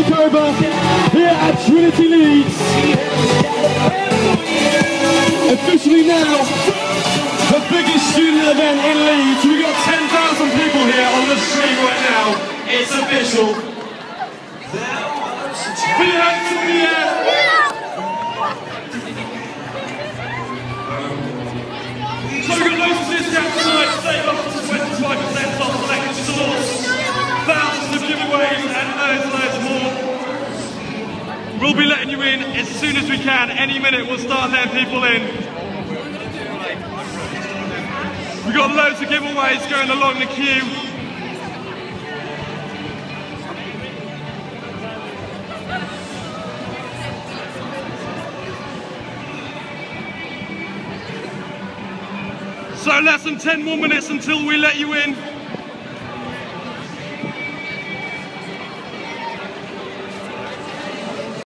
Takeover here at Trinity Leeds. Officially now, the biggest student event in Leeds. We've got 10,000 people here on the street right now. It's official. Put your hands in the air. So we've got loads of discounts tonight. Save up to 25% off selected stores. Thousands of giveaways and loads more. We'll be letting you in as soon as we can. Any minute we'll start letting people in. We've got loads of giveaways going along the queue. So less than 10 more minutes until we let you in.